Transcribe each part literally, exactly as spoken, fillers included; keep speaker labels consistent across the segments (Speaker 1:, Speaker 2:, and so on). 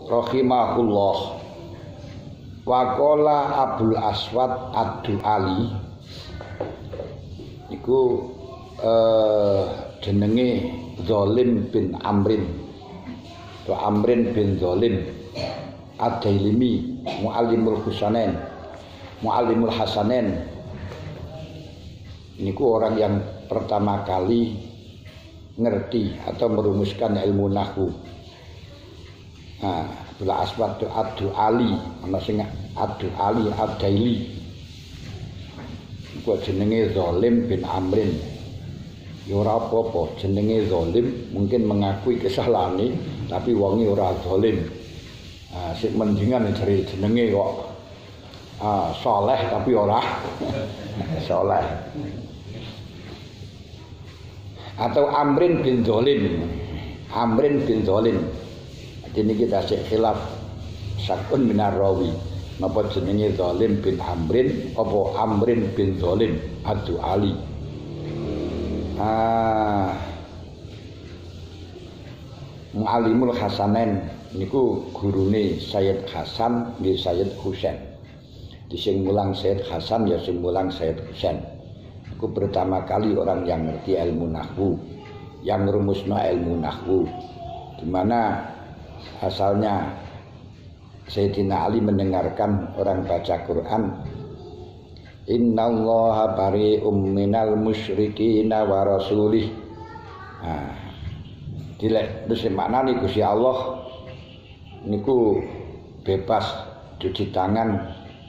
Speaker 1: rahimahullah. Waqala Abdul Aswad Ad-Du'ali iku eh, jenenge Zalim bin Amrin atau Amrin bin Zalim Ad-Dailimi Muallimul Husainain Muallimul Hasanain. Niku orang yang pertama kali ngerti atau merumuskan ilmu nahwu. Nah, Abdul Aswad Ad-Du'ali, ana sing Ad-Du'ali Ad-Daili. Iku jenenge Zalim bin Amrin. Ya ora apa-apa, jenenge zalim, mungkin mengakui kesalahane, tapi wonge ora zalim. Ah, sik mendingan dari jenenge kok ah, saleh tapi ora saleh. Atau Amrin bin Zalim. Amrin bin Zalim. Ini kita sik khilaf sakun minar rawi. Napa jenenge Zalim bin Amrin apa Amrin bin Zalim Ad-Du'ali. Ah, Muallimul Hasanain niku gurune Sayyid Hasan nggih Sayyid Husain. Di sing mulang Sayyid Hasan ya sing mulang Sayyid Husain. Iku pertama kali orang yang ngerti ilmu nahwu, yang rumusna ilmu nahwu. Di mana asalnya Sayyidina Ali mendengarkan orang baca Quran, innallaha bari'um minal musyrikin wa rasulih. Nah, dilek terus maknane Gusti Allah niku bebas cuci tangan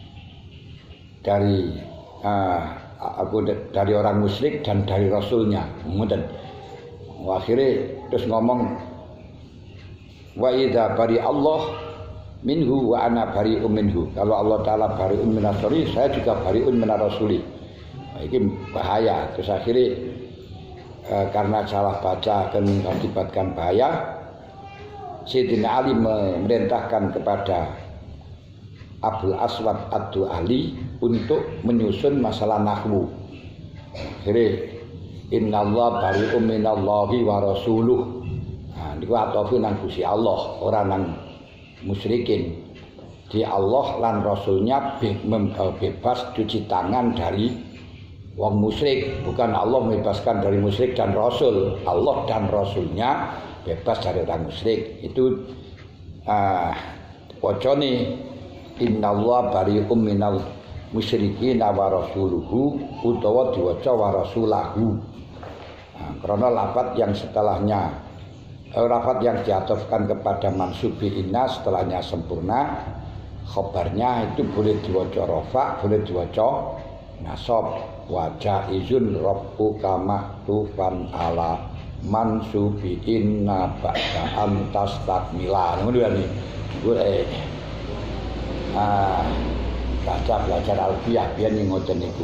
Speaker 1: dari uh, aku dari orang musyrik dan dari rasulnya. Kemudian akhirnya terus ngomong wa idza bari Allah minhu wa ana bari'un minhu. Kalau Allah taala bari'un minar rasuli, saya juga bari'un minar rasuli. Nah, ini bahaya. Terus akhirnya e, karena salah baca akan mengakibatkan bahaya, Sayyidina Ali memerintahkan kepada Abdul Aswad Ad-Du'ali untuk menyusun masalah nahwu. Akhirnya innallaha bari'un minallahi wa rasuluh. Nah, niku atofe nang Gusti Allah, ora nang musyrikin. Di Allah lan Rasulnya bebas cuci tangan dari wong musyrik, bukan Allah membebaskan dari musyrik dan Rasul. Allah dan Rasulnya bebas dari orang musyrik. Itu uh, wacane innallaha bari'um minal musyrikin wa rasuluhu utawa diwaca wa rasulahu. Nah, karena lafaz yang setelahnya lafaz yang diatofkan kepada mansubi inna setelahnya sempurna, khobarnya itu boleh diwaca rafa, boleh diwaca nasab. Wa jaizun rabbuka maktufan ala mansubi inna ba'da antas takmila. Ngono ya nih. Boleh. Ah, baca belajar alfiyah biyen ngoten niku.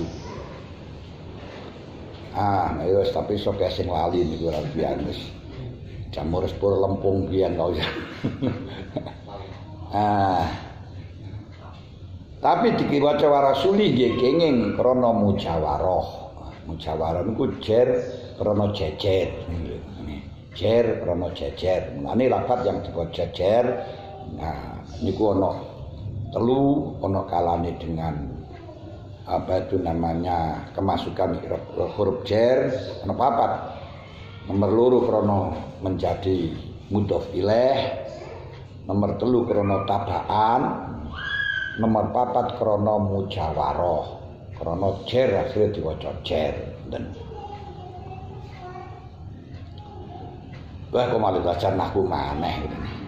Speaker 1: Ah, ayo tapi sok sing lali niku alfiyah wis. Jamur sepur lempung biyen kok ya. Ah. Tapi dikiwaca warasuli nggih kenging krana mujawarah. Mujawarah niku jer krana jejer. Jer krana jejer. Mulane lafaz yang dibaca jer, nah niku ana telu, ana kalane dengan apa itu namanya kemasukan huruf jer, ana papat. Nomor loro krono menjadi mudhof ilaih, nomor telu krono tabaan, nomor papat krono mujawarah, krono jer akhirnya diwaca jer. Dan wah kok malah belajar nahwu maneh.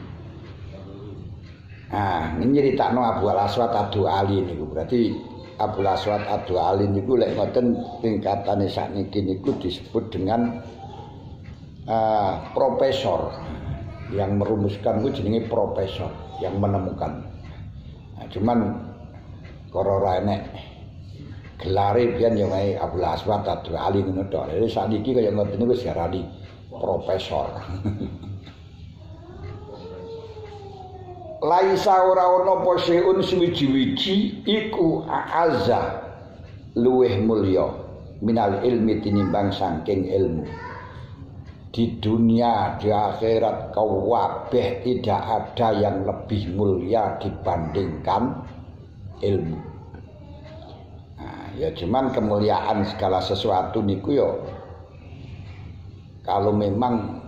Speaker 1: Nah, ini nyeritakno Abdul Aswad Ad-Du'ali niku berarti Abdul Aswad Ad-Du'ali niku lek ngoten tingkatane sakniki niku disebut dengan uh, profesor yang merumuskan itu jenenge profesor yang menemukan. Nah, cuman korora enek gelare biyen ya wae Abdul Aswad Ad-Du'ali ngono tok. Jadi sakniki kaya ngoten niku wis diarani profesor. Laisa ora ana apa seun suwiji-wiji iku a'azza luweh mulya minal ilmi tinimbang saking ilmu. di dunia, di akhirat kabeh tidak ada yang lebih mulia dibandingkan ilmu. Nah, ya cuman kemuliaan segala sesuatu niku yo kalau memang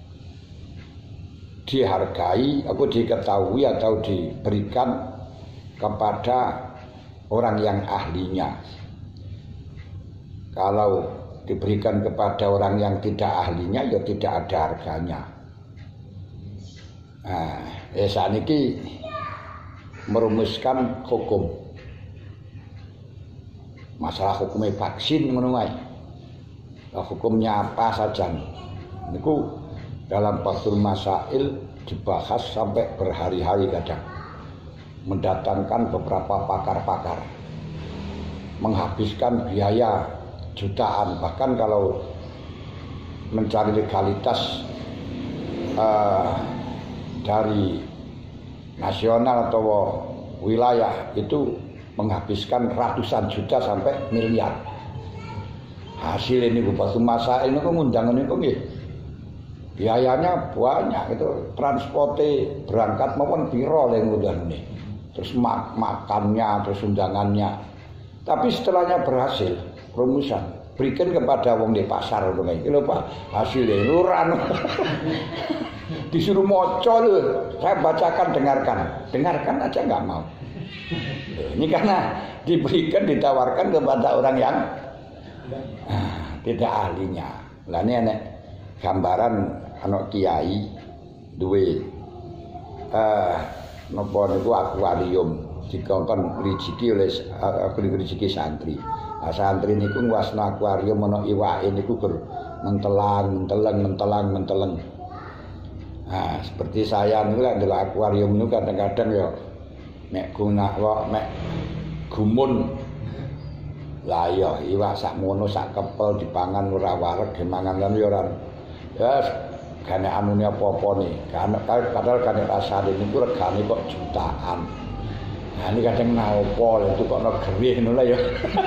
Speaker 1: dihargai, aku diketahui atau diberikan kepada orang yang ahlinya. Kalau diberikan kepada orang yang tidak ahlinya, ya tidak ada harganya. Nah, ya saat ini merumuskan hukum. Masalah hukumnya vaksin menurut hukumnya apa saja. Niku dalam Fathul Masail dibahas sampai berhari-hari kadang. Mendatangkan beberapa pakar-pakar, menghabiskan biaya jutaan, bahkan kalau mencari legalitas uh, dari nasional atau wilayah itu menghabiskan ratusan juta sampai miliar. Hasil ini Fathul Masail ini kok ngundangan ini kok nggih. Biayanya banyak, itu transporte berangkat maupun piro yang udah nih. Terus mak makannya, terus undangannya. Tapi setelahnya berhasil, rumusan berikan kepada wong di pasar itu kayak gitu Pak, hasilnya luran. Disuruh moco lho, saya bacakan, dengarkan, dengarkan aja nggak mau. Ini karena diberikan, ditawarkan kepada orang yang ah, tidak ahlinya. Lah ini enek gambaran anak kiai duwe eh napa niku akuarium dikongkon rezeki oleh aku rezeki santri. Nah, santri niku nguasna akuarium ana iwake niku gur mentelang, menteleng, mentelang, menteleng. Nah, seperti saya niku lek ndelok akuarium niku kadang-kadang ya nek guna kok mek gumun. Lah ya iwak sak ngono sak kepel dipangan ora wareg dimangan lan ya ora. Ya gane anune apa-apa nih. Kan padahal gane rasane niku regane kok jutaan. Nah ini kadang naopo itu kok no gerih ngono ya.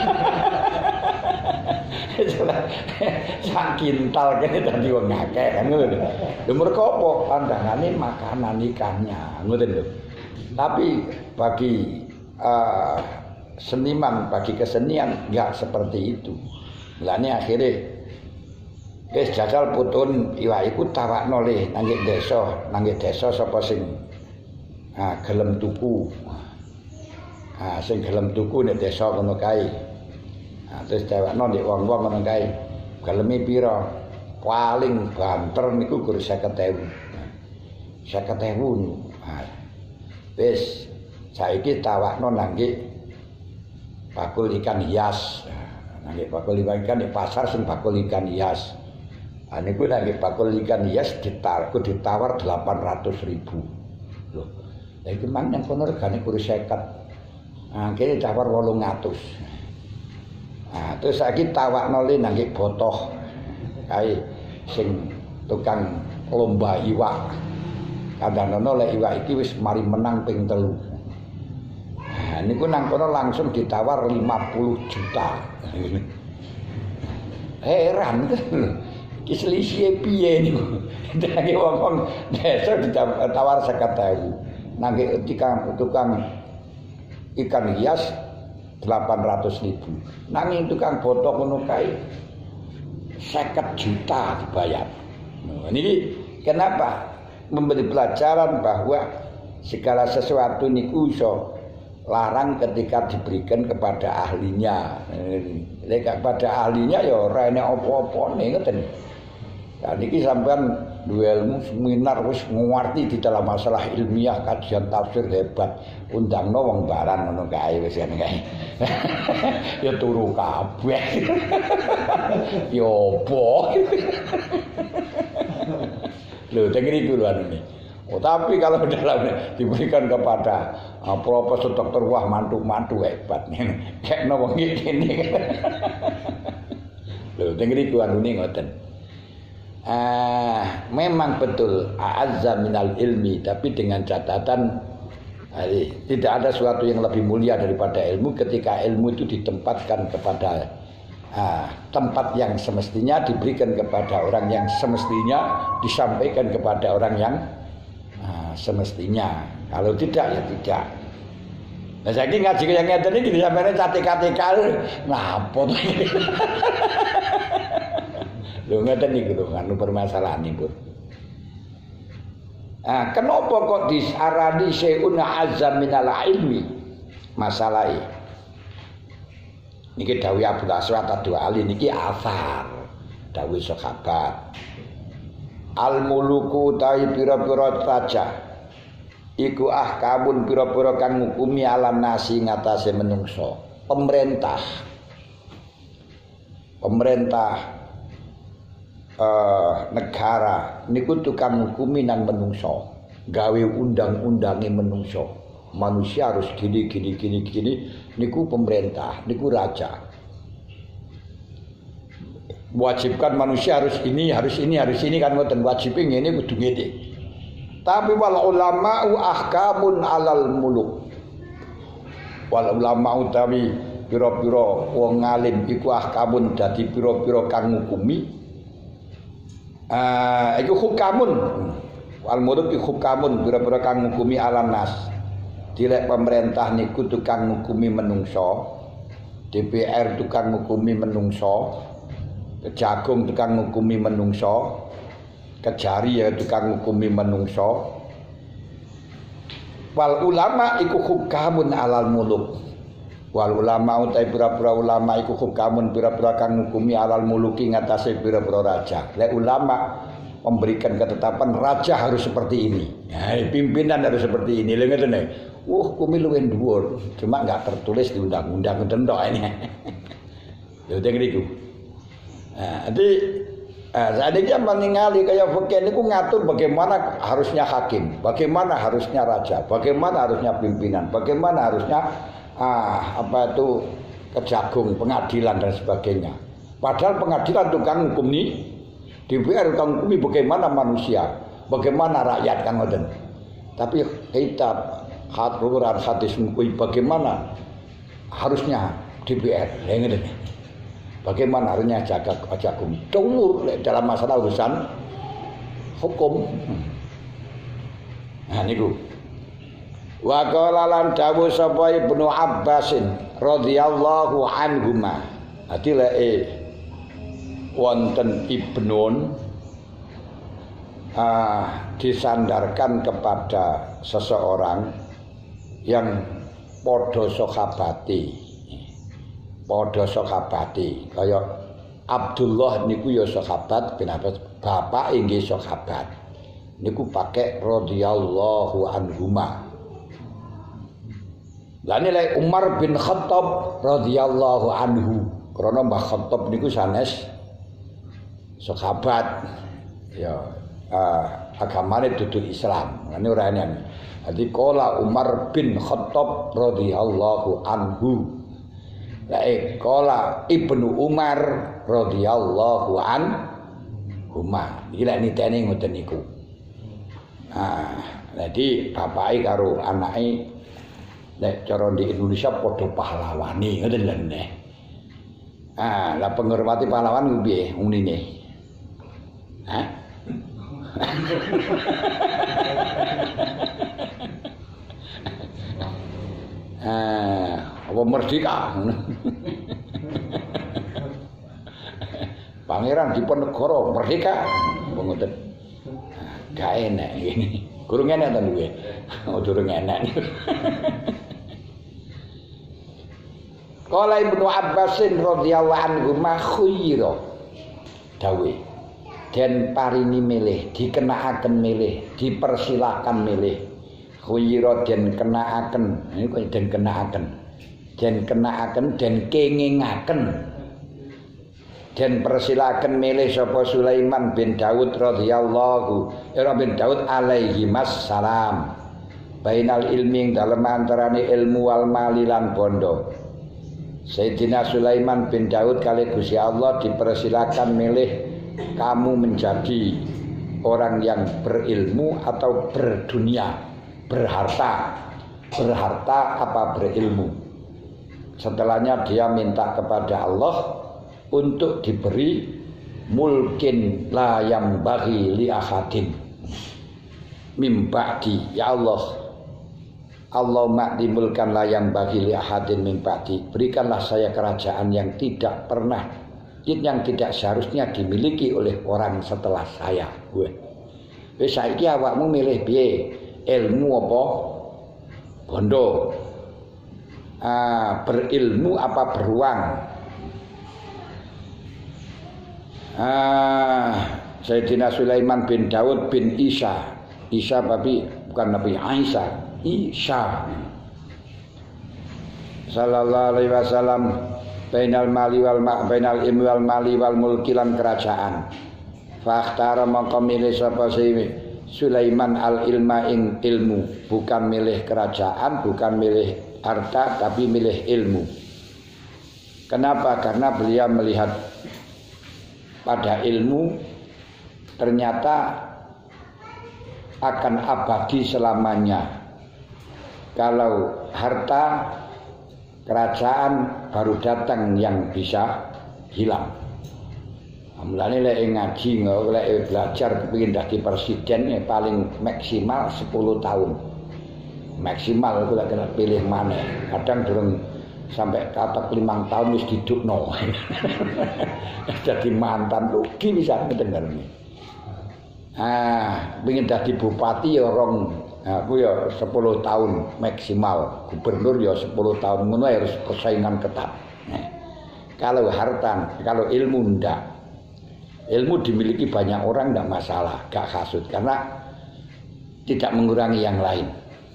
Speaker 1: Sak kintal kene dadi wong akeh kan ngono lho. Lha mergo apa? Pandangane makanan ikannya, ngoten lho. Tapi bagi uh, seniman, bagi kesenian enggak seperti itu. Mulane akhirnya wis jajal putun iwak iku tawakno le nang desa, nang desa sapa sing ah gelem tuku. Ah sing gelem tuku nek desa ngono kae. Ah terus tawakno nek wong-wong ngono kae. Geleme pira? Paling banter niku gur seket ewu. seket ewu. Ah. Wis saiki tawakno nang bakul ikan hias. Nang bakul ikan di pasar sing bakul ikan hias. Nah, niku nek bakul ikan hias ditawar ditawar delapan ratus ribu. Loh. Lah iki mang nang kono regane kuwi seket. Nah, kene tawar wolung atus. Nah, terus saiki tawakno le nang botoh. Kae sing tukang lomba iwak. Kadang-kadang lek iwak iki wis mari menang ping telu. Nah, niku nang kono langsung ditawar lima puluh juta. Heran kan. Ki selisih piye niku. Dadi wong-wong desa ditawar seket ewu. Nang tukang tukang ikan hias delapan ratus ribu. Nanging tukang botok ngono kae seket juta dibayar. Nah, ini kenapa? Memberi pelajaran bahwa segala sesuatu niku iso larang ketika diberikan kepada ahlinya. Lek kepada ahlinya ya ora enek apa-apane ngoten. Lah niki sampean duwe ilmu seminar wis ngerti di dalam masalah ilmiah kajian tafsir hebat. Undangno wong barang ngono kae wis ngene kae. Ya turu kabeh. Ya apa? Lho teng niku lho anune. Oh, tapi kalau dalam diberikan kepada uh, profesor dokter wah mantu-mantu hebat. Kayak no wong iki kene. Lho teng niku anune ngoten. Ah, memang betul a'azza minal ilmi, tapi dengan catatan hari, tidak ada sesuatu yang lebih mulia daripada ilmu ketika ilmu itu ditempatkan kepada Nah, tempat yang semestinya diberikan kepada orang yang semestinya, disampaikan kepada orang yang nah, semestinya. Kalau tidak ya tidak. Nah, saya ini ngaji yang ngeten iki disampaikan catik-catik napa to. Lho ngeten niku lho anu permasalahanipun. Ah, kenapa kok disarani syai'un azam minal ilmi? Masalahe niki dawuh Abu Aswad Ad-Du'ali niki asar dawuh sahabat. Al muluku ta'i pira-pira raja iku ahkamun pira-pira kang ngukumi alam nasi ngatasé menungso. Pemerintah pemerintah eh, negara niku tukang ngukumi nang menungso, gawe undang-undange menungso. Manusia harus gini gini gini gini niku pemerintah, niku raja. Wajibkan manusia harus ini, harus ini, harus ini kan ngoten wajibnya ngene kudu ngene. Tapi wal ulama'u ahkamun alal muluk. Wal ulama'u utawi pira-pira wong alim iku ahkamun dadi pira-pira kang ngukumi. Ah, uh, iku hukamun. Wal muluk iku hukamun pira-pira kang ngukumi alam nas. Dilek pemerintah niku tukang ngukumi menungso, D P R tukang ngukumi menungso, Kejagung tukang ngukumi menungso, Kejari ya tukang ngukumi menungso. Wal ulama iku hukamun alal muluk. Wal ulama utai pira-pira ulama iku hukamun pira-pira kang ngukumi alal muluki ngatasé pira-pira raja. Lek ulama memberikan ketetapan raja harus seperti ini. Ya, pimpinan harus seperti ini. Lha ngeten nek. Wah, kumi luwih dhuwur, cuma enggak tertulis di undang-undang ngeten tok ini. Lho teng niku. Nah, jadi nah, seandainya menningali kayak fikih niku ngatur bagaimana harusnya hakim, bagaimana harusnya raja, bagaimana harusnya pimpinan, bagaimana harusnya ah, apa itu kejagung, pengadilan dan sebagainya. Padahal pengadilan tukang hukum nih, D P R tukang hukum bagaimana manusia, bagaimana rakyat kan ngoten. Tapi kitab haturan hadis mengkui bagaimana harusnya D P R, yang ini. Bagaimana harusnya jaga jagung dulur dalam masalah urusan hukum. Nah niku. Wa qala lan dawuh sapa Ibnu Abbasin radhiyallahu anhuma. Dadi lek wonten ibnun ah, disandarkan kepada seseorang yang podo sahabati, podo sahabati, kaya Abdullah niku ya sahabat, kenapa bapak inggih sahabat, niku pakai radhiyallahu anhuma. Lah nilai Umar bin Khattab radhiyallahu anhu, karena Mbah Khattab niku sanes sahabat, ya uh, agamane dudu Islam, ngene ora enak. Jadi kala Umar bin Khattab radhiyallahu anhu. Lae kala Ibnu Umar radhiyallahu anhuma. Iki lek niteni ngoten niku. Nah, jadi bapake karo anake nek cara di Indonesia padha pahlawani ngoten lho neh. Ah, lah penghormati pahlawan ku piye unine? Hah? Ah, apa merdeka? Pangeran Diponegoro merdeka. Ngoten. Gak enak ini. Kurang enak ta kuwi. Oh, durung enak. Qala Ibnu Abbasin radhiyallahu anhu ma khuyira. Dawe. Den parini milih, dikenakaken milih, dipersilakan milih. Khuyira den kenakaken, ini kok den kenakaken. Den kenakaken den kengingaken. Den persilakan milih sapa Sulaiman bin Daud radhiyallahu era bin Daud alaihi wassalam. Bainal ilmi dalem antarane ilmu wal mali lan bondo. Sayyidina Sulaiman bin Daud kali Gusti Allah dipersilakan milih kamu menjadi orang yang berilmu atau berdunia, berharta. Berharta apa berilmu. Setelahnya dia minta kepada Allah untuk diberi mulkin la yang bagi li ahadin mim ba'di. Ya Allah, Allahumma dimulkan la yang bagi li ahadin mim ba'di. Berikanlah saya kerajaan yang tidak pernah, yang tidak seharusnya dimiliki oleh orang setelah saya. Weh. Wis saiki awakmu milih piye? Ilmu apa? Bondo. Ah, berilmu apa beruang? Ah, Sayyidina Sulaiman bin Daud bin Isa. Isa tapi bukan Nabi Isa. Isa sallallahu alaihi wasallam bainal mali wal ma bainal ilmi wal mali wal mulki lan kerajaan. Fakhtara mongko milih sapa Sulaiman al ilma ing ilmu, bukan milih kerajaan, bukan milih harta, tapi milih ilmu. Kenapa? Karena beliau melihat pada ilmu ternyata akan abadi selamanya. Kalau harta, kerajaan baru datang yang bisa hilang. Mulane lek ngaji lek belajar kepengin dadi presiden ya paling maksimal sepuluh tahun. Maksimal aku lek kena pilih maneh. Kadang durung sampai kata limang tahun wis didukno. Jadi mantan rugi bisa ngedengarne. Ah, pengen dadi bupati ya rong aku ya sepuluh tahun maksimal, gubernur ya sepuluh tahun, ngono harus persaingan ketat. Nah, kalau harta, kalau ilmu ndak. Ilmu dimiliki banyak orang ndak masalah, gak hasud karena tidak mengurangi yang lain.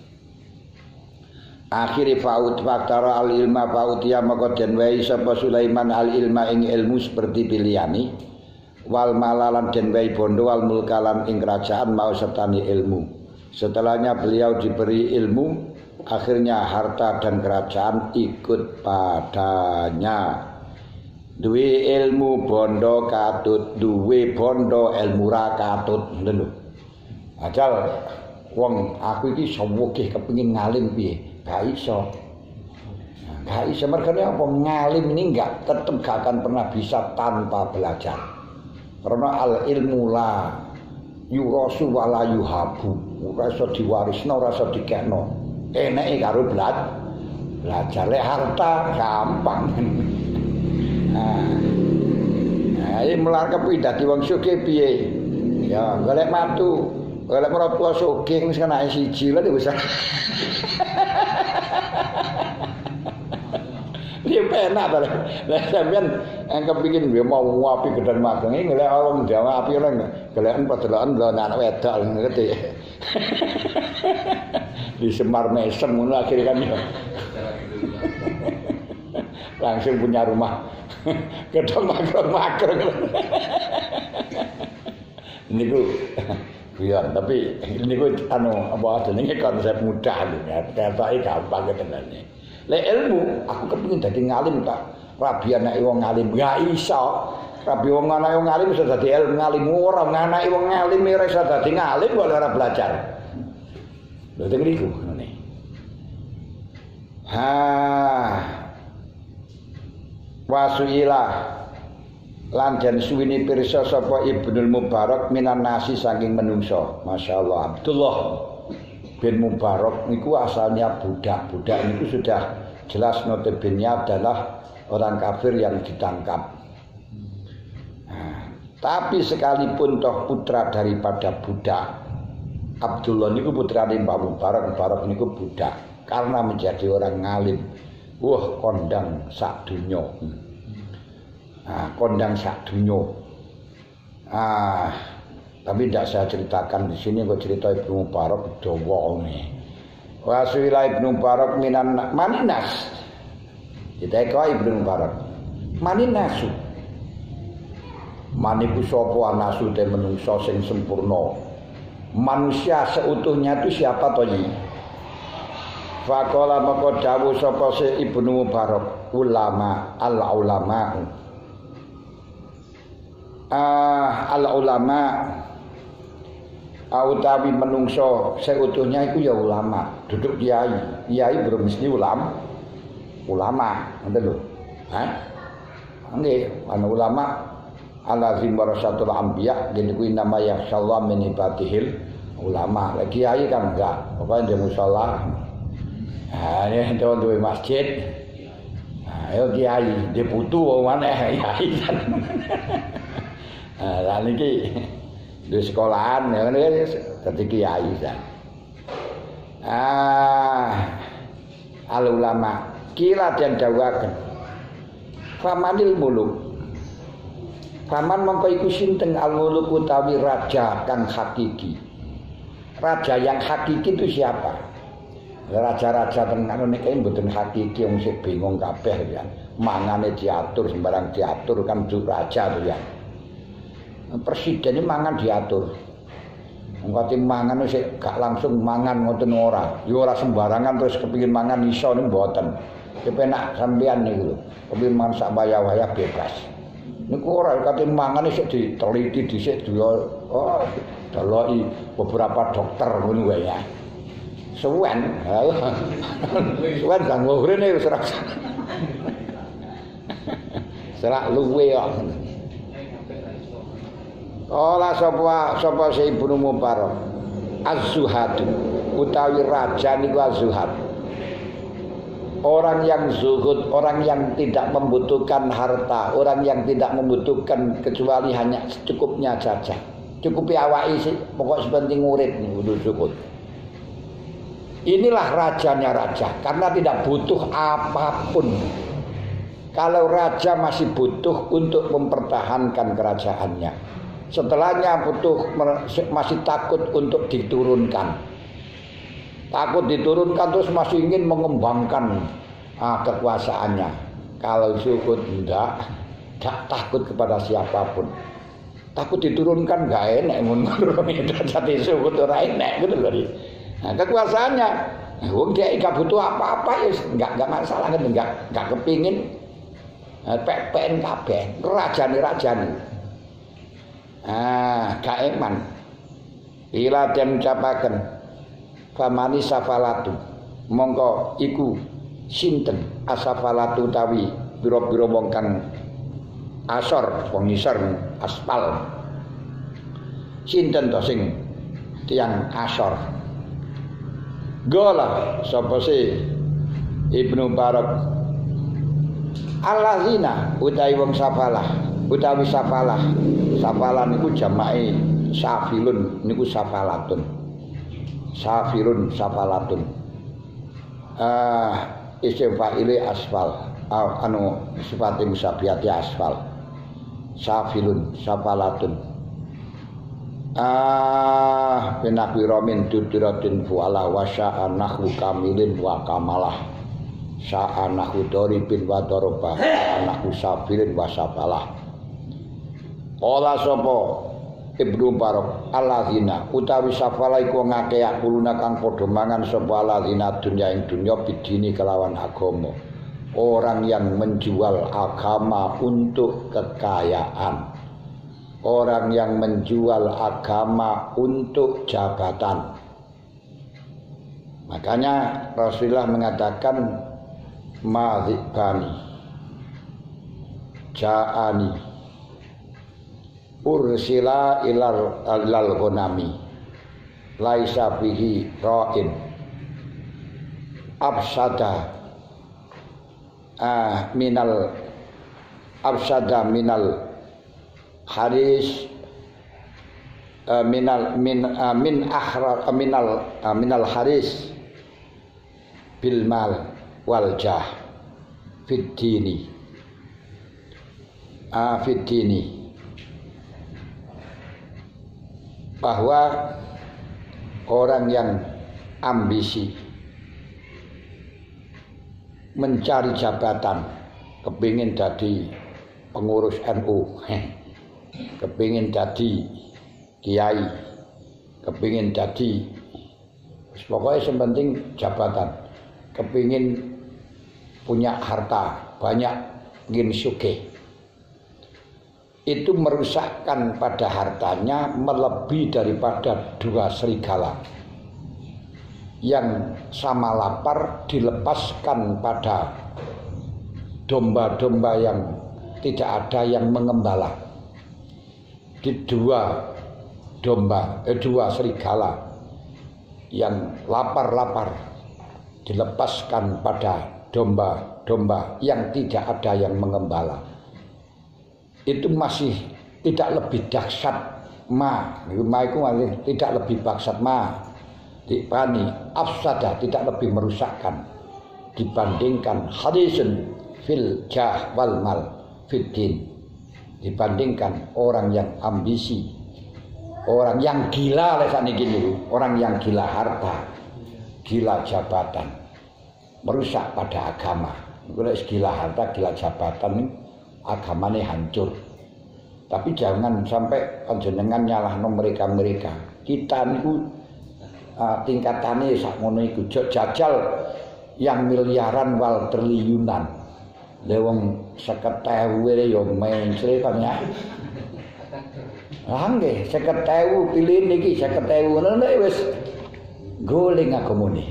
Speaker 1: Akhiri faud faktara al ilma fautia maka den wae sapa Sulaiman al ilma ing ilmu seperti pilihani wal malalan den wae bondo wal mulkalan ing kerajaan mau sertani ilmu. Setelahnya beliau diberi ilmu, akhirnya harta dan kerajaan ikut padanya. Duwe ilmu bondo katut, duwe bondo ilmu ra katut. Lho. Ajal wong aku iki sawukih kepengin ngalim piye? Gak iso. Gak iso mergane apa ngalim ini enggak tetep gak akan pernah bisa tanpa belajar. Karena al ilmu la yurasu wala yuhabu. Ora iso diwarisno, ora iso dikekno. Eneke karo belajar. Belajar lek harta gampang. Nah, nah iki mular kepi dadi wong sugih piye? Ya, golek mantu, golek mertua sugih wis kenake siji lho wis. Dia penak ta. Lah sampean yang kepingin dia mau api gedang magang iki golek wong Jawa api ora goleken padelokan lho anak wedok ngerti. Di Semar Mesem ngono akhirnya kan ya. Langsung punya rumah. Gedang magang-magang. Niku biar tapi niku anu apa jenenge konsep mudah lho ya. Ternyata gampang kenane. Lek ilmu aku kepengin dadi ngalim tak rabi anake wong ngalim gak iso. Rabi wong anake wong ngalim iso dadi ilmu ngalim ora anake wong ngalim ora iso dadi ngalim kok ora belajar. Lho teng niku ngene. Ha. Wasuila lan den suwini pirsa sapa Ibnul Mubarak minan nasi saking menungso. Masyaallah Abdullah bin Mubarak niku asalnya budak. Budak niku sudah jelas notabene adalah orang kafir yang ditangkap. Nah, tapi sekalipun toh putra daripada budak, Abdullah niku putrane Mbah Mubarak. Mubarak niku budak karena menjadi orang ngalim. Wah, kondang sak dunya. Nah, kondang sak dunya. Ah, tapi tidak saya ceritakan di sini, kok cerita Ibnu Mubarak dawa ini. Wasuila Ibnu Mubarak minan maninas. Kita kau Ibnu Mubarak. Maninasu. Maniku sapa anasu te menungso sing sempurna. Manusia seutuhnya itu siapa to iki? Faqala maka dawuh sapa si Ibnu Mubarak, ulama al ulama. Ah al ulama utawi menungso seutuhnya itu ya ulama, duduk kiai. Kiai belum mesti ulama. Ulama, ngoten lho. Hah? Nggih, ana ulama alazim warasatul anbiya gene kuwi nama yakhshallah min ibadihil ulama. Lagi kiai kan enggak, pokoke di musala. Ah, ini duwe masjid. Ayo kiai, di putu wong maneh kiai kan. Ah, lan iki di sekolahan ya ngene dadi kiai kan. Ah, al ulama kila dan dawaken. Famanil muluk. Faman mongko iku sinten al muluk utawi raja kang hakiki. Raja yang hakiki itu siapa? Raja-raja tenan niki mboten hakiki wong sik bingung kabeh ya. Mangane diatur sembarang diatur kan raja to ya. Presiden ini mangan diatur. Engko mangan sik gak langsung mangan ngoten ora. Ya ora sembarangan terus kepengin mangan iso niku mboten. Kepenak sampean niku lho. Kepengin mangan sak wayah-wayah bebas. Niku ora kate mangan sik diteliti dhisik dua oh deloki beberapa dokter ngono wae ya. Suwen. Suwen kang ngurene wis ora. Serak luwe kok. Ola sapa sapa si Ibnu Mubarak. Az-zuhad utawi raja niku az-zuhad. Orang yang zuhud, orang yang tidak membutuhkan harta, orang yang tidak membutuhkan kecuali hanya secukupnya saja. Cukupi awake sih, pokok sepenting urip niku zuhud. Inilah rajanya raja karena tidak butuh apapun. Kalau raja masih butuh untuk mempertahankan kerajaannya. Setelahnya butuh masih takut untuk diturunkan. Takut diturunkan terus masih ingin mengembangkan ah, kekuasaannya. Kalau zuhud tidak, tidak takut kepada siapapun. Takut diturunkan enggak enak menurunkan derajat zuhud ora enak gitu loh. Nah, kekuasaannya, wong dia enggak butuh apa-apa ya enggak enggak masalah kan enggak enggak kepingin pek-peken kabeh, rajane-rajane. Ah, gak eman. Ila den ucapaken famani safalatu. Mongko iku sinten asafalatu tawi pira-pira wong kang asor, wong ngisor aspal. Sinten to sing tiyang asor? Gola sapa si Ibnu Barak allazina utawi wong safalah utawi safalah safalah niku jamake safilun niku safalatun safirun safalatun ah isim fa'ile asfal ah, anu sifate musabiati asfal safilun safalatun ah pinakira min dudiratin fuala wa sya'anahu kamilin wa kamalah sya'anahu doribin wa doroba sya'anahu safirin wa safalah. Ola sapa Ibnu Barak alladzina utawi safalah iku ngakeh kuluna kang padha mangan sapa alladzina dunya ing dunya bidini kelawan agama. Orang yang menjual agama untuk kekayaan. Orang yang menjual agama untuk jabatan. Makanya Rasulullah mengatakan madzibani ja'ani ursila ilal ilal ghanami laisa bihi ra'in absada ah minal absada minal haris uh, minal min uh, min akhra uh, minal uh, minal haris bil mal wal jah fid dini ah fid dini bahwa orang yang ambisi mencari jabatan kepingin jadi pengurus N U kepingin jadi kiai kepingin jadi pokoknya sepenting jabatan kepingin punya harta banyak ingin sugih itu merusakkan pada hartanya melebihi daripada dua serigala yang sama lapar dilepaskan pada domba-domba yang tidak ada yang mengembala di dua domba, eh, dua serigala yang lapar-lapar dilepaskan pada domba-domba yang tidak ada yang mengembala. Itu masih tidak lebih dahsyat ma, ma itu masih tidak lebih dahsyat ma dipani afsada, tidak lebih merusakkan dibandingkan hadisun fil jah wal mal fiddin, dibandingkan orang yang ambisi, orang yang gila lesan ini, orang yang gila harta, gila jabatan, merusak pada agama. Kalau gila harta, gila jabatan, agamanya hancur. Tapi jangan sampai panjenengan nyalahno mereka-mereka. Kita niku uh, tingkatannya sak ngono iku jajal yang miliaran wal triliunan. Lewong seket ewu yo mencre kan ya. Lah nggih seket ewu pilih niki seket ewu ngono wis guling agamane.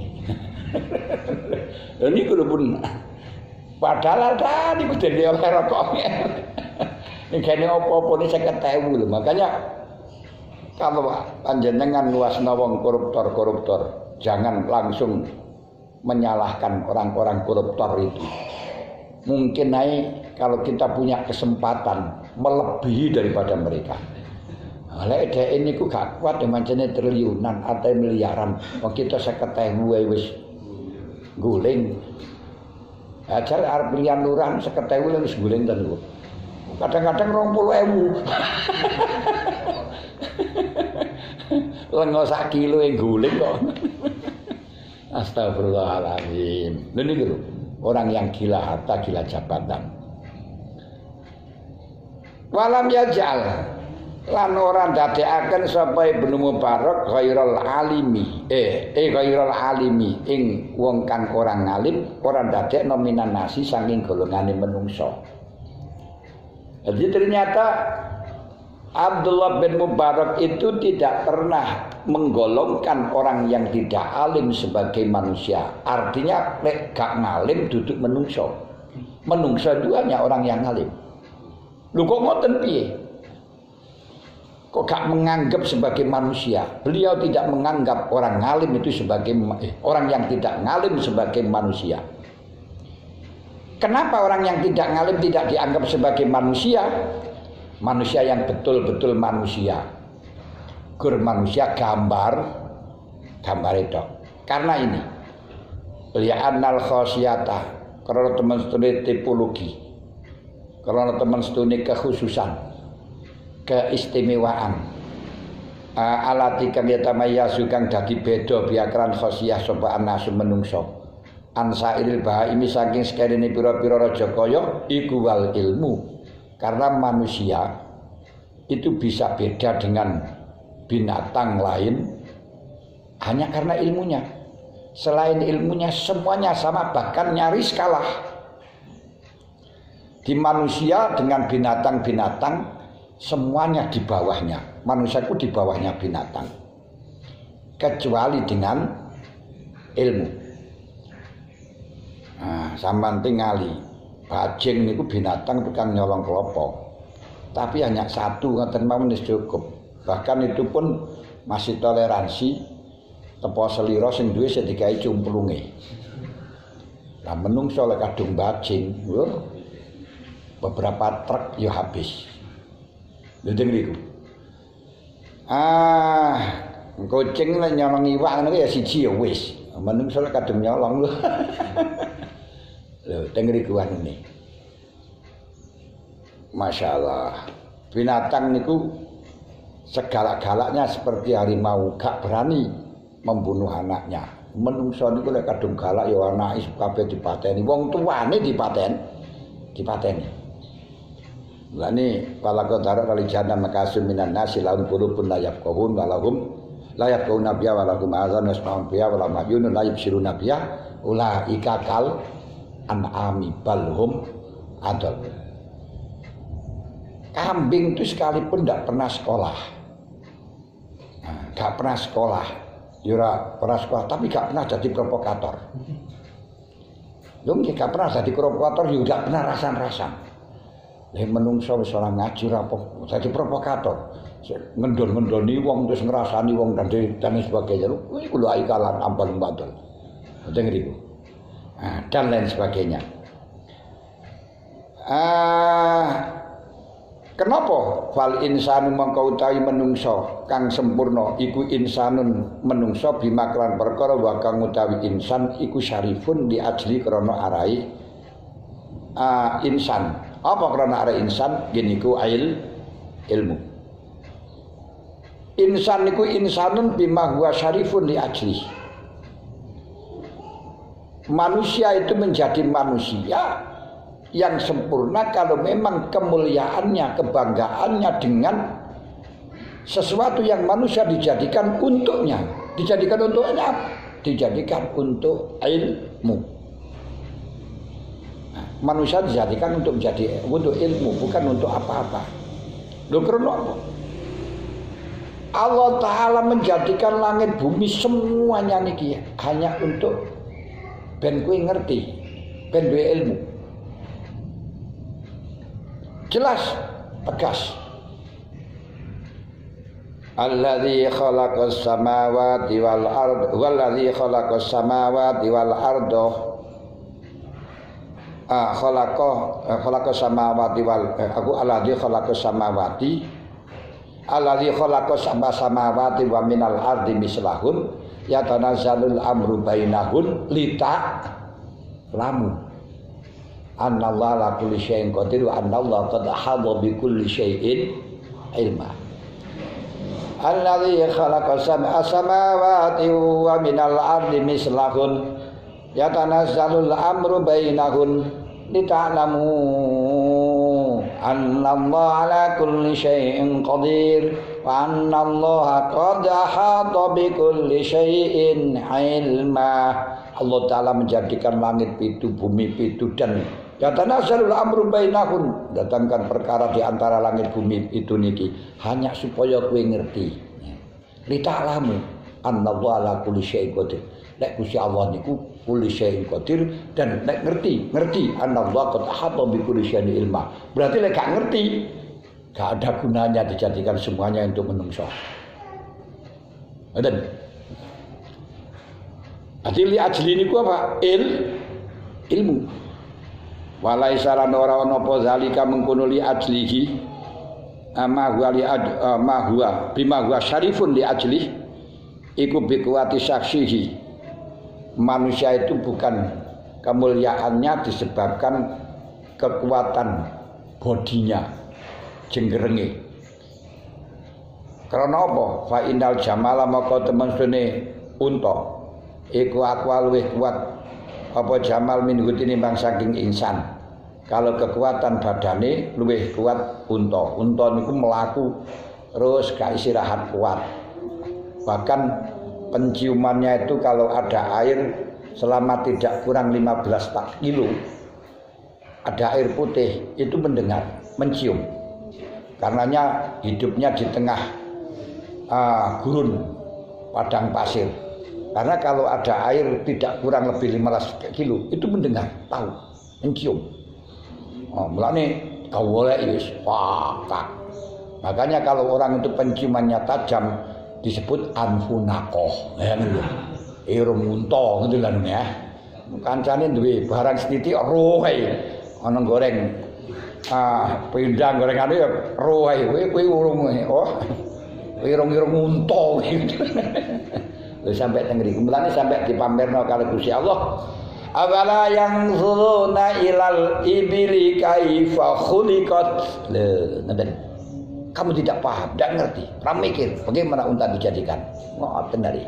Speaker 1: Lha niku lho pun padahal tadi kudu oleh rokoknya. Ini kayaknya apa-apa ini seket ewu lho. Makanya kalau panjenengan luasna wong koruptor-koruptor, jangan langsung menyalahkan orang-orang koruptor itu. Mungkin naik kalau kita punya kesempatan melebihi daripada mereka. Oleh ini ku gak kuat mancene triliunan atau miliaran. Wong kita seket ewu wis guling. Ajar arep pilihan lurah seket ewu wis guling ten lho. Kadang-kadang rong puluh ewu. Lengo sak kilo yang guling kok. Astagfirullahaladzim. Ini gitu, orang yang gila harta, gila jabatan. Walam yajal lan ora ndadekaken sapa Ibnu Mubarak ghairul alimi. Eh, eh ghairul alimi ing wong kang ora ngalim, ora ndadekno minan nasi saking golongane menungso. Jadi ternyata Abdullah bin Mubarak itu tidak pernah menggolongkan orang yang tidak alim sebagai manusia. Artinya nek gak ngalim duduk menungso. Menungso itu hanya orang yang alim. Lho kok ngoten piye? Kok gak menganggap sebagai manusia? Beliau tidak menganggap orang ngalim itu sebagai eh, orang yang tidak ngalim sebagai manusia. Kenapa orang yang tidak ngalim tidak dianggap sebagai manusia? Manusia yang betul-betul manusia. Gur manusia gambar gambar itu. Karena ini li'annal khosiyata, karena teman studi tipologi, karena teman studi kekhususan, keistimewaan. Uh, alati kang yatamayyazu kang dadi beda biakran khosiyah sapa anasu menungso. Ansairil bahaimi saking sekerene pira-pira raja kaya iku wal ilmu. Karena manusia itu bisa beda dengan binatang lain hanya karena ilmunya. Selain ilmunya semuanya sama, bahkan nyaris kalah. Di manusia dengan binatang-binatang semuanya di bawahnya. Manusia itu di bawahnya binatang. Kecuali dengan ilmu. Nah, sampean tingali bajing niku binatang tukang nyolong kelopo. Tapi hanya satu ngoten mawon wis cukup. Bahkan itu pun masih toleransi tepo selira sing duwe sing digawe cumplunge. Lah menungso lek kadung bajing, lho beberapa truk ya habis. Lha niku. Ah, kucing lek nyolong iwak ngono ya siji ya wis. Menungso lek kadung nyolong lho. Lho, tengeri kuan ini. Masya Allah. Binatang niku segala-galaknya seperti harimau, gak berani membunuh anaknya. Menungso niku lek kadung galak ya anake kabeh dipateni. Wong tuane dipaten, dipateni. Lah ni pala kodara kali jana makasum minan nasi laun qulubun la yafqahun walahum la yafqahuna biya walahum azan yasma'un biya wala mayyunun la yubsiruna biya ulaika kal an'ami balhum adol. Kambing itu sekalipun tidak pernah sekolah, tidak nah, pernah sekolah, yura pernah sekolah, tapi tidak pernah jadi provokator. Lu tidak pernah jadi provokator, juga tidak pernah rasan-rasan. Lha menungso wis ora ngaji apa dadi provokator. Ngendol-ngendoni wong terus ngrasani wong dan dan sebagainya. Kuwi kula ikalan ampun batul. Ngoten ngriku. Nah, dan lain sebagainya. Ah kenapa fal insanu mangka utawi menungso kang sempurna iku insanun menungso bimaklan perkara wa kang utawi insan iku syarifun di ajli krana arai uh, insan apa krana arai insan geniku ail ilmu insan niku insanun bima huwa syarifun li ajli manusia itu menjadi manusia yang sempurna kalau memang kemuliaannya, kebanggaannya dengan sesuatu yang manusia dijadikan untuknya. Dijadikan untuknya apa? Dijadikan untuk ilmu. Nah, manusia dijadikan untuk menjadi untuk ilmu, bukan untuk apa-apa. Lho karena apa? Allah Ta'ala menjadikan langit bumi semuanya niki hanya untuk ben kuwi ngerti, ben duwe ilmu. Jelas, tegas. Alladzi khalaqas samawati wal ard walladzi khalaqas samawati wal arda ah khalaqa khalaqas samawati wal aku alladzi khalaqas samawati alladzi khalaqas samawati wa minal ardi mislahun yatanazzalul amru bainahun lita lamu annallaha ala kulli syai'in qadir wa annallaha qad ahata bi kulli syai'in ilma. Alladzi khalaqa sab'a samawati wa minal ardi mislahun yatanazzalul amru bainahun lita'lamu annallaha ala kulli syai'in qadir wa annallaha qad ahata bi kulli syai'in ilma. Allah Ta'ala menjadikan langit pitu, bumi pitu dan ya tanazzalul amru bainahum, datangkan perkara di antara langit bumi itu niki hanya supaya kowe ngerti. Li ta'lamu annallaha ala kulli syai'in qadir. Nek Gusti Allah niku kulli syai'in qadir dan nek ngerti, ngerti annallaha qad ahata bi kulli syai'in ilma. Berarti lek gak ngerti, gak ada gunanya dijadikan semuanya untuk menungso. Ngoten. Adili ajli niku apa? Il ilmu. Walai saran ora ana apa zalika mengkono li ajlihi ama huwa li ad ma huwa bima huwa syarifun li ajli iku bi kuwati saksihi. Manusia itu bukan kemuliaannya disebabkan kekuatan bodinya jenggerenge. Karena apa? Fa innal jamala maka temen sune unta iku akwa luwih kuat apa jamal min tinimbang saking insan. Kalau kekuatan badane luwih kuat unta. Unta niku melaku terus gak istirahat kuat. Bahkan penciumannya itu kalau ada air selama tidak kurang lima belas kilo ada air putih itu mendengar, mencium. Karenanya hidupnya di tengah uh, gurun padang pasir. Karena kalau ada air tidak kurang lebih lima belas kilo itu mendengar, tahu, mencium. Oh, mulane kawula wis pakak. Makanya kalau orang itu penciumannya tajam disebut anfunaqoh. Ya ngono. Irung unta ngono lho ya. Kancane duwe barang sithik roh ae. Ana goreng ah pindang gorengane ya roh ae. Kowe kowe urung oh. Irung-irung unta. Lha sampai teng mriku mulane sampai dipamerno karo Gusti Allah. Awala yang zuruna ilal ibili kaifa khuliqat. Lho, ngoten. Kamu tidak paham, tidak ngerti, ora mikir bagaimana unta dijadikan. Ngoten dari.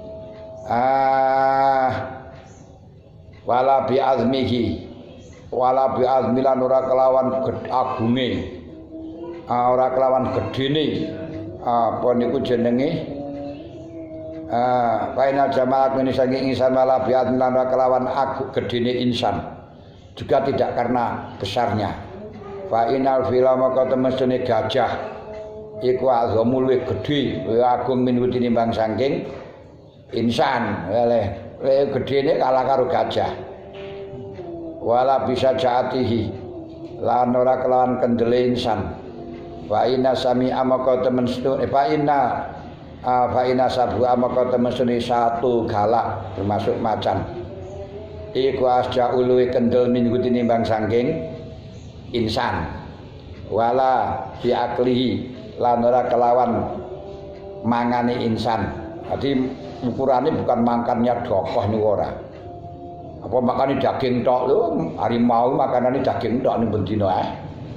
Speaker 1: Ah wala bi azmihi wala bi azmilan ora kelawan agunge. Ah ora kelawan gedene. Apa niku jenenge? Ah, final jamaah ini saking insan malah biat melanda kelawan aku gedene insan juga tidak karena besarnya. Fa inal fila maka temestune gajah iku azamul luwih gedhe luwih agung min tinimbang saking insan. Leh le gedene kalah karo gajah. Wala bisa jaatihi lan ora kelawan kendele insan. Wa inna sami'a maka temen sedune fa inna fa inna sabu maka temen sedune satu galak termasuk macan. Iku asja uluwe kendel minggu tinimbang saking insan. Wala fi aklihi lan ora kelawan mangane insan. Jadi ukurannya bukan makannya dokoh niku ora. Apa makane daging tok lho, harimau makanane daging tok ning bendina eh.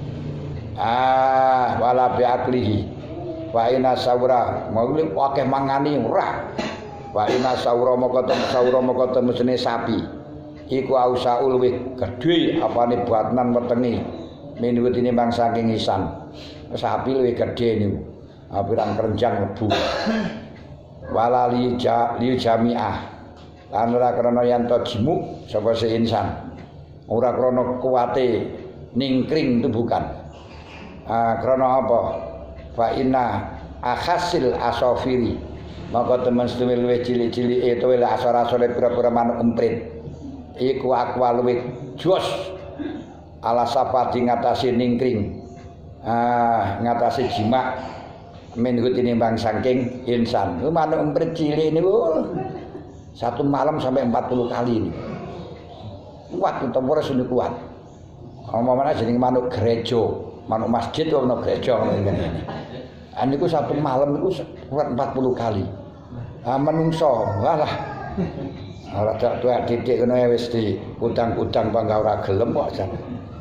Speaker 1: Ah, wala bi aklihi. Wa inna saura, mau akeh mangani ora. Wa inna saura moko tem saura moko temene sapi. Iku ausaul wis gedhe apane batnan wetenge. Minut ini bang saking isan. Sapi luwih gedhe niku. Pirang kerenjang lebu. Wala li ja li jami'ah. Lan ora krana yen to jimu sapa se insan. Ora krana kuwate ningkring itu bukan. Ah krana apa? Fa inna akhasil asafiri. Maka temen sedaya luwih cilik-cilike to lha asar-asare pira-pira manuk emprit. Iku akwa luwih jos ala sapati ngatasi ningkring. Ah ngatasi jima menurut ini bang saking insan. Lu manuk emprit cilik niku satu malam sampai empat puluh kali ini. Kuat tempore sini kuat. Omongane jeneng manuk gereja, manuk masjid ora manuk gereja ngene. Ah niku satu malam niku kuat empat puluh kali. Ah menungso, walah. Ora tak tuwek titik ngono wis di utang-utang bangga ora gelem kok jan.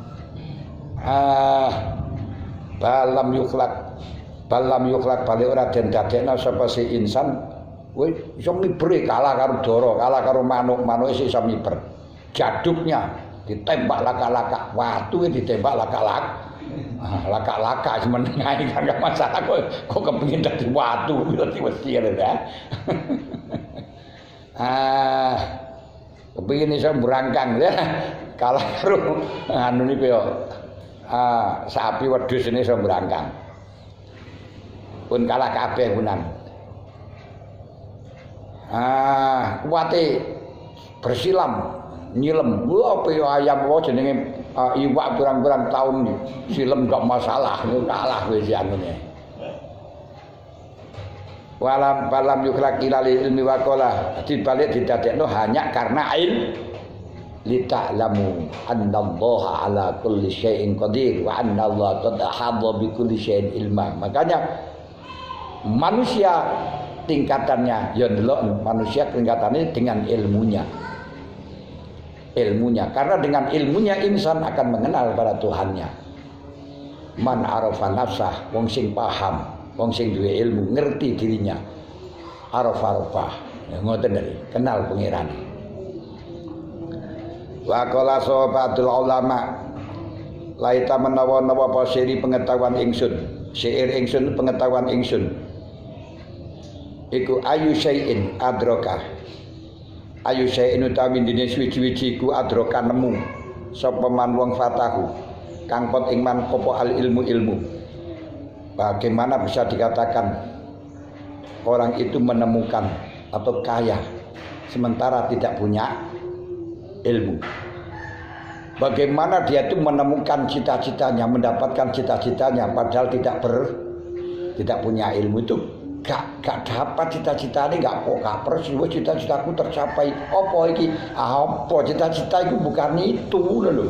Speaker 1: Ah balam yukhlak balam yukhlak balik ora den dadekna sapa si insan. Woi, iso mibre kalah karo dara, kalah karo manuk, manuk iso miber. Jaduknya ditembak laka-laka, watu ditembak laka-laka. Ah, laka-laka semeneng ae kagak masalah kok kok kepengin dadi watu berarti mesti ya. Ah, kepengin iso brangkang ya. Kalah karo anu niku ya. Ah, sapi wedhus ini iso brangkang. Pun kalah kabeh punan. Ah, kuwate bersilam, nyilem. Lho apa ya ayam wae jenenge uh, iwak pirang-pirang taun silem gak masalah, kalah wis anune. Walam balam yukhlaq ilal ilmi waqala. Dibalik didadekno hanya karena ilmu. Li ta'lamu annallaha ala kulli syai'in qadir wa annallaha qad ahadha bi kulli syai'in ilma. Makanya manusia tingkatannya ya ndelok manusia tingkatannya dengan ilmunya. Ilmunya karena dengan ilmunya insan akan mengenal pada Tuhannya. Man arafa nafsah, wong sing paham, wong sing duwe ilmu, ngerti dirinya. Arafa-arafa, ya ngoten dari kenal pangerane. Wa qala sahabatul ulama laita menawa napa apa siri pengetahuan ingsun. Syair ingsun pengetahuan ingsun. Iku ayu syai'in adroka. Ayu syai'in utawi dene suwi-wiji iku adroka nemu sapa man wong fatahu kang pot ing man apa al ilmu ilmu. Bagaimana bisa dikatakan orang itu menemukan atau kaya sementara tidak punya ilmu? Bagaimana dia itu menemukan cita-citanya, mendapatkan cita-citanya padahal tidak ber tidak punya ilmu itu? Gak, gak dapat cita-cita ini gak kok gak persis cita-citaku tercapai apa iki apa cita-cita itu bukan itu lho.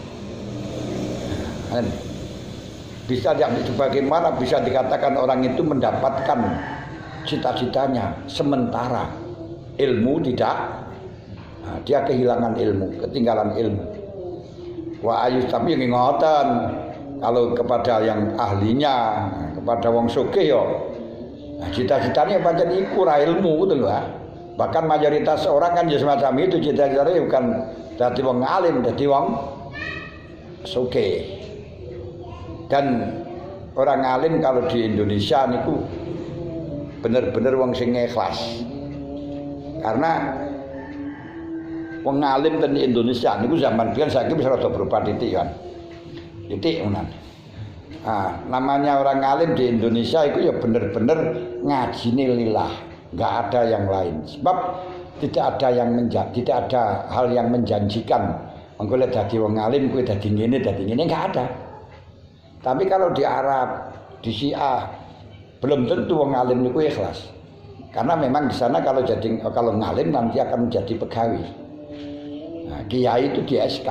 Speaker 1: Bisa bagaimana bisa dikatakan orang itu mendapatkan cita-citanya sementara ilmu tidak, nah, dia kehilangan ilmu, ketinggalan ilmu. Wa ayu tapi yang ngoten kalau kepada yang ahlinya, kepada wong sugih yo. Nah, cita-citanya pancen iku ra ilmu gitu lho. Bahkan mayoritas orang kan ya semacam itu cita-citanya bukan dadi wong alim, dadi wong sugih. Dan orang alim kalau di Indonesia niku bener-bener wong sing ikhlas. Karena wong alim ten Indonesia niku zaman biyen saiki wis rada berubah titik kan. Titik menan. Nah, namanya orang alim di Indonesia itu ya benar-benar ngajine lillah, nggak ada yang lain. Sebab tidak ada yang menja tidak ada hal yang menjanjikan Engko lek dadi wong alim kowe dadi ngene dadi ngene enggak ada. Tapi kalau di Arab, di Syiah belum tentu wong alim niku ikhlas. Karena memang di sana kalau jadi kalau ngalim nanti akan menjadi pegawai. Nah, kiai itu di S K.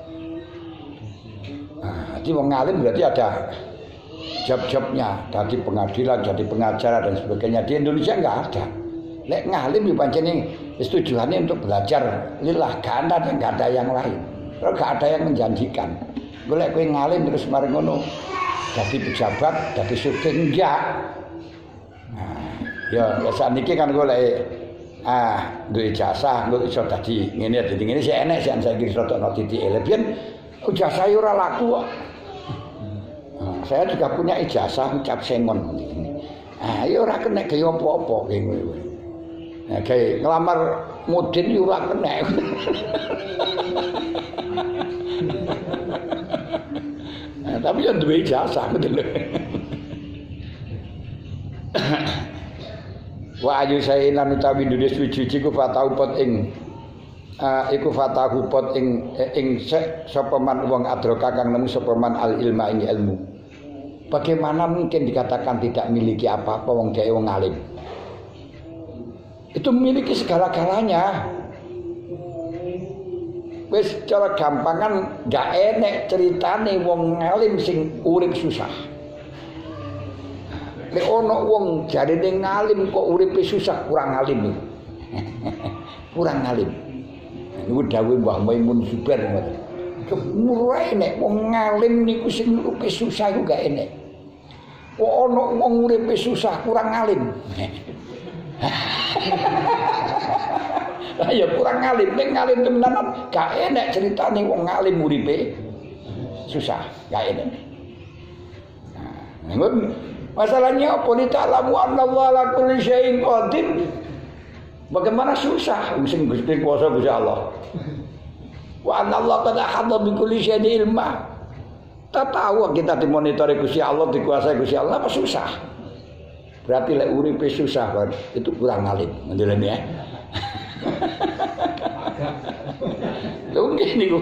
Speaker 1: Nah, jadi wong ngalim berarti ada job-jobnya, dari pengadilan, jadi pengacara dan sebagainya. Di Indonesia enggak ada. Lek ngalim di pancen tujuannya untuk belajar lillah, gak ada yang gak ada yang lain. Kalau gak ada yang menjanjikan. Golek kowe ngalim terus mari ngono jadi pejabat, jadi sugih enggak. Nah, ya saniki kan golek ah duwe ijazah engko iso dadi ngene dadi ngene sik enek sik saiki iso tok titik elebian ijazah ora laku kok. Nah, saya juga punya ijazah ucap sengon. Ah ya ora kena gaya apa-apa kowe. Nah, kayak ngelamar mudin yo ora kena. Nah, tapi yang duwe ijazah gitu lho. Wa ayu saenan utawi duwe suci-suci ku fatau pot ing uh, iku fatahu pot ing ing sapa man wong adroka kang nemu sapa man al ilma ing ilmu. Bagaimana mungkin dikatakan tidak miliki apa-apa wong dhek wong alim? Itu memiliki segala-galanya. Wis cara gampangan gak enek ceritane wong alim sing urip susah. Lek ana wong jarine ngalim kok uripe susah, kurang alim. Kurang alim. Niku dawuh Mbah Maimun Zubair ngoten. Kemurai nek wong ngalim niku sing uripe susah iku gak enek. Kok ana wong uripe susah kurang alim. Lah ya kurang alim, nek ngalim temenan gak enek ceritane wong ngalim uripe susah, gak enek. Nah, masalahnya apa? Ni ta'lamu anna Allah ala kulli syai'in qadir. Bagaimana susah sing Gusti kuasa Gusti Allah. Wa anna Allah qad ahata bi kulli syai'in ilma. Tak tahu kita dimonitori Gusti Allah, dikuasai Gusti Allah apa susah. Berarti lek uripe susah kan itu kurang alim, ndeleng ya. Mungkin niku.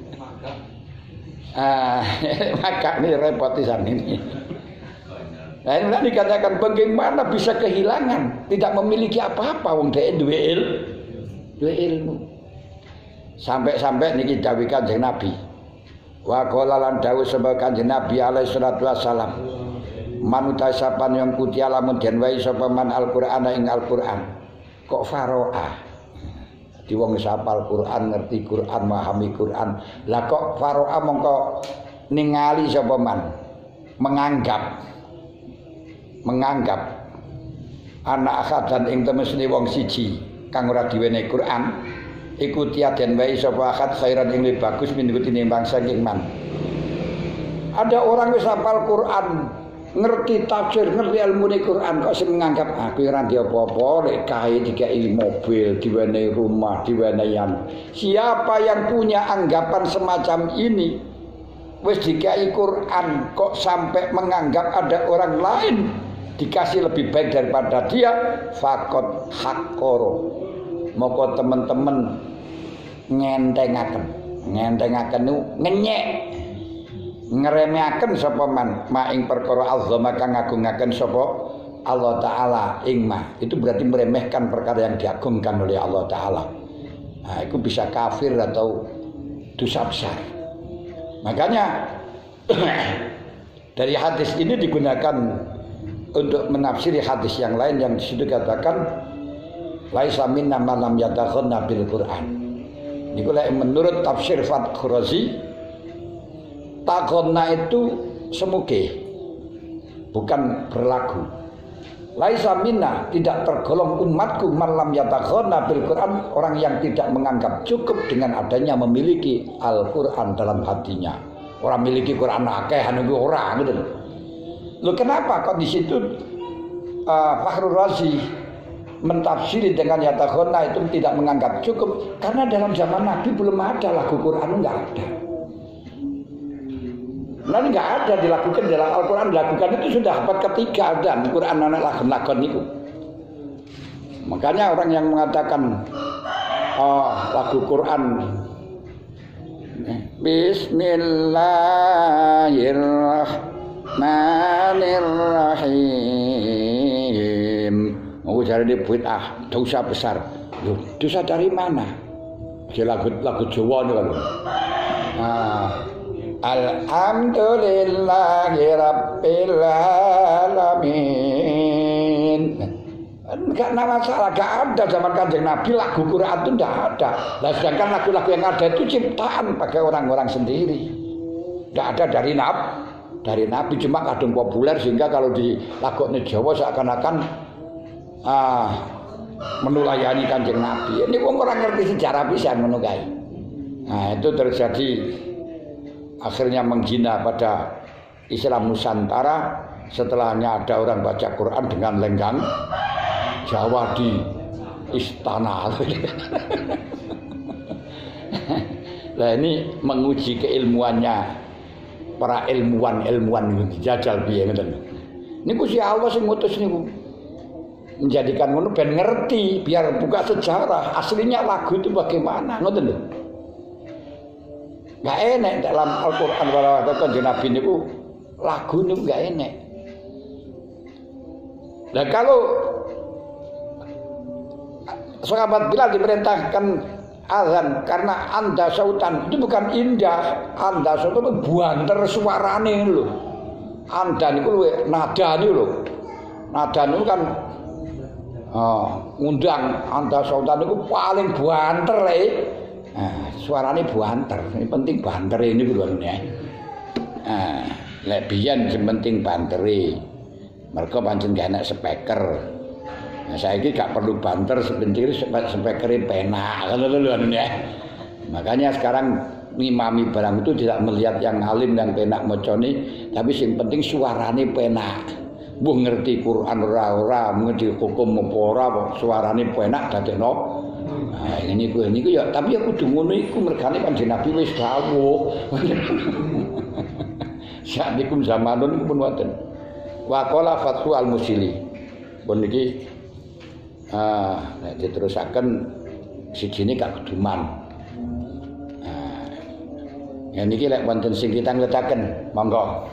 Speaker 1: Ah, maka ini repot pisan ini. Nah, ini dikatakan bagaimana bisa kehilangan, tidak memiliki apa-apa wong dhek duwe il, duwe ilmu. Sampai-sampai niki dawuh Kanjeng Nabi. Wa qala lan dawuh sebab Kanjeng Nabi alaihi salatu wassalam. Manuta sapan yang kuti alamun den wae sapa man Al-Qur'an ing Al-Qur'an. Kok faroa. Di wong sapal Qur'an, ngerti Qur'an, memahami Qur'an. Lah kok faroa mongko ningali sapa man menganggap menganggap anak akhadan ing temesne wong siji kang ora diwenehi Quran iku tiaden wae sapa akhad khairan ing luwih bagus minangka tinimbang saking man. Ada orang wis hafal Quran, ngerti tafsir, ngerti ilmune Quran kok sing menganggap aku ora ndek apa-apa lek kae dikai mobil, diwenehi rumah, diwenehi an. Siapa yang punya anggapan semacam ini wis dikai Quran kok sampai menganggap ada orang lain dikasih lebih baik daripada dia, fakot hakoro. Moko teman-teman ngentengaken, ngentengaken nu ngenyek, ngeremehaken sapa man maing perkara azama kang ngagungaken sapa Allah taala ing ma. Itu berarti meremehkan perkara yang diagungkan oleh Allah taala. Nah, itu bisa kafir atau dosa besar. Makanya dari hadis ini digunakan untuk menafsiri hadis yang lain yang disitu katakan laisa minna man lam yataghanna bil Qur'an. Niku menurut tafsir Fathur Razi, taghanna itu semuge, bukan berlagu. Laisa minna, tidak tergolong umatku man lam yataghanna bil Qur'an, orang yang tidak menganggap cukup dengan adanya memiliki Al-Qur'an dalam hatinya. Orang memiliki Quran akeh anu ora gitu. Loh kenapa kok di situ uh, Fakhrul Razi mentafsiri dengan yataghonna itu tidak menganggap cukup? Karena dalam zaman Nabi belum ada lagu Quran, enggak ada. Nanti enggak ada dilakukan dalam Al-Quran, dilakukan itu sudah abad ketiga ada Quran anak lagu-lagu itu. Makanya orang yang mengatakan oh, lagu Quran Bismillahirrahmanirrahim. Mau cari di bid'ah, dosa besar. Loh, dosa dari mana? Lagu lagu Jawa nih kalau. Nah, alhamdulillahi rabbil alamin. Enggak ada masalah, enggak ada zaman Kanjeng Nabi lagu Quran itu enggak ada. Nah, sedangkan lagu-lagu yang ada itu ciptaan pakai orang-orang sendiri. Enggak ada dari Nabi, dari Nabi cuma kadung populer sehingga kalau di lagu Jawa seakan-akan ah, menulayani Kanjeng Nabi. Ini wong orang ngerti sejarah pisan ngono kae. Nah, itu terjadi akhirnya menghina pada Islam Nusantara setelahnya ada orang baca Quran dengan lenggang Jawa di istana. Nah ini menguji keilmuannya para ilmuwan-ilmuwan dijajal piye ngoten. Niku si Allah sing ngutus niku. Menjadikan ngono ben ngerti biar buka sejarah aslinya lagu itu bagaimana ngoten lho. Enggak enek dalam Al-Qur'an wala Kanjeng Nabi niku lagu niku enggak enek. Nah kalau sahabat Bilal diperintahkan azan karena anda sautan itu bukan indah, anda sautan itu buanter suarane lho. Anda niku luwe nada niku lho. Nada niku kan oh, ngundang anda sautan niku paling buanter e. Nah, suarane buanter. Ini penting banter ini lho ya. Nah, lek biyen sing penting bantere. Mergo pancen gak enak speaker. Nah, saiki gak perlu banter sebentar spekere penak ngono lho ya. Makanya sekarang ngimami barang itu tidak melihat yang alim dan penak macane, tapi sing penting suarane penak. Mbuh ngerti Quran ora ora, ngerti hukum apa ora, suarane penak dadekno. Nah, ini kuwi niku ya, tapi ya kudu ngono iku mergane Kanjeng Nabi wis dawuh. Sa'dikum zamanun pun wonten. Wa qala Fathu al-Musili. Pun niki ah, nek diterusaken sijine gak keduman. Nah, ya niki lek wonten sing kita ngletaken, monggo.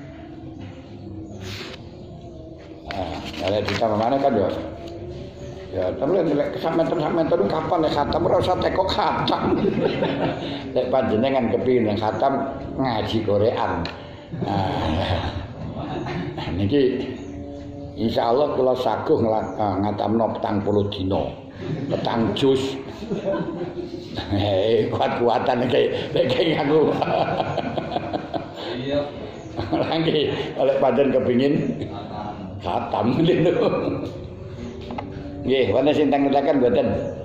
Speaker 1: Ah, nek kita mana kan ya. Ya, tapi lek kesampean-sampean kapan nek khatam ora usah teko khatam. Lek panjenengan kepengin khatam ngaji Korean. Nah, niki insyaallah kula saguh ngatamno petang puluh dina. Petang jus. Hei, kuat-kuatan iki iki aku. Iya. Lagi oleh paden kepengin khatam lho. Nggih, wonten sing teng-tengen mboten?